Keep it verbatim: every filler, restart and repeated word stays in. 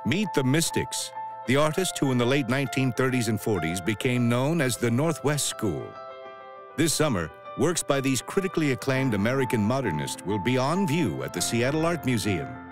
Meet the Mystics, the artists who in the late nineteen thirties and forties became known as the Northwest School. This summer, works by these critically acclaimed American modernists will be on view at the Seattle Art Museum.